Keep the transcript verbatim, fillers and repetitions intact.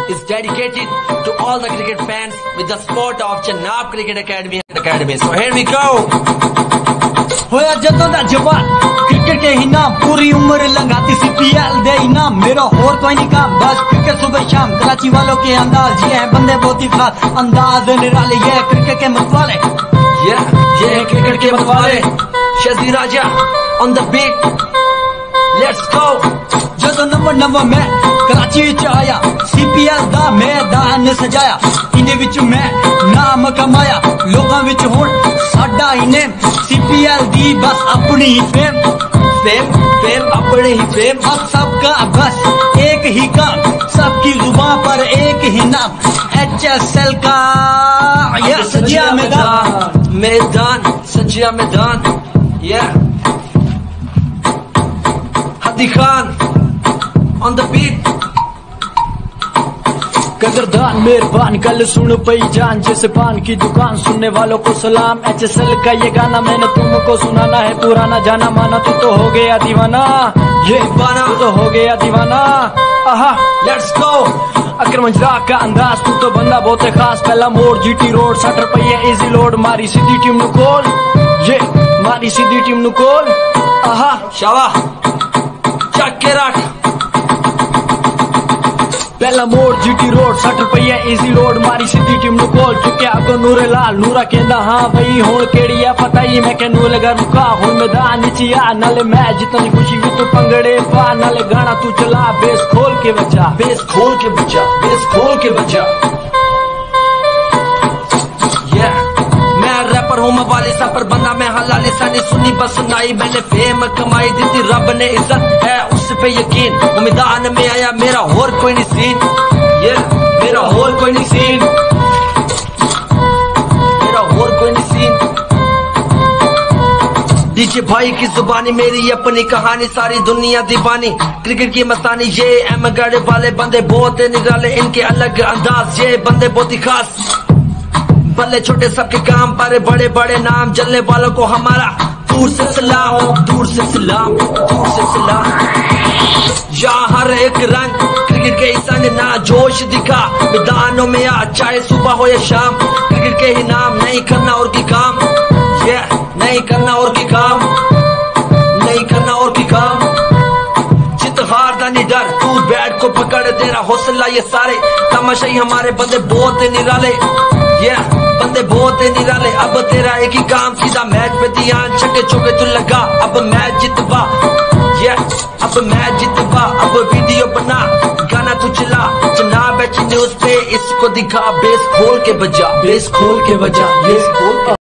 is dedicated to all the cricket fans with the support of Chenab Cricket Academy and Academy. So here we go. होया जदों दा जवान cricket के इनाम पूरी उम्र लंघाती सी पी एल दे इनाम मेरा और कोई नहीं काम बस क्रिकेट सुबह शाम कराची वालों के अंदाज ये है बंदे बहुत ही खास अंदाज निराले ये क्रिकेट के मतवाले ये ये है क्रिकेट के मतवाले Shaji Raja on the beat. Let's go. जदों नंबर नंबर मैं कराची विच आया सी पी एल दा मैदान सजाया इन्हें विच मैं नाम कमाया लोगों विच हुण साडा ही नेम सी पी एल दी बस अपनी ही फेम फेम फेम अपने ही फेम अब सबका बस एक ही काम सबकी जुबान पर एक ही नाम एच एस एल का ये सजिया मैदान मैदान सजिया मैदान ये हदी खान on the beat. कदरदान मेहरबान कल सुन पई जान जैसे पान की दुकान सुनने वालों को सलाम एच एस एल का ये गाना मैंने तुमको सुनाना है पुराना जाना माना तू तो हो गया दीवाना ये दीवाना तू तो हो गया दीवाना आहा लेट्स गो अकरम जरा का अंदाज तू तो बंदा बहुत है खास पहला मोड़ जीटी रोड साठ रुपये इजी लोड मारी सीधी टीम नु कॉल ये मारी सीधी टीम नु कॉल आहा शाबाश चक के रख पहला मोड़ जीटी रोड साठ रुपये इजी लोड मारी सीधी टीम नु कॉल चुके अगो नूरे लाल नूरा कहंदा हाँ भाई हुण केड़ी है पता ही मैं के नूर लगा रुका हुण मैदान नीच आ नाले मैच जितनी खुशी भी तू पंगड़े पा नाले गाना तू चला बेस खोल के बजा बेस खोल के बजा बेस खोल के बजा yeah मैं रैपर हूँ मवाली सा पर बंदा मैं हलाली सा नहीं सुनी बस नाई मैंने फेम कमाई दी थी रब ने इज्जत है उस पे यकीन मैदान में आया मेरा और कोई नहीं सीन ये मेरा और कोई नहीं सीन मेरा और कोई नहीं सीन डीजे भाई की जुबानी मेरी अपनी कहानी सारी दुनिया दीवानी क्रिकेट की मस्तानी ये एम गढ़ वाले बंदे बहुत निराले इनके अलग अंदाज ये बंदे बहुत ही खास बल्ले छोटे सबके काम पर बड़े बड़े नाम जलने वालों को हमारा दूर से सलाम दूर से सलाम दूर से सलाम यहाँ हर एक रंग क्रिकेट के संग ना जोश दिखा मैदानों में आ चाहे सुबह हो या शाम क्रिकेट के ही नाम नहीं करना और की काम ये नहीं करना और की काम नहीं करना और की काम जित हार दा नहीं डर तू बैट को पकड़ तेरा हौसला ये सारे तमाशाई हमारे बंदे बहुत निराले ये बंदे बहुत निराले अब तेरा एक ही काम सीधा मैच पे ध्यान छक्के चौके तू लगा अब मैच जितवा ये अब मैच जितवा अब वीडियो बना गाना तू चला जनाब न्यूज पे इसको दिखा बेस खोल के बजा बेस खोल के बजा बेस खोल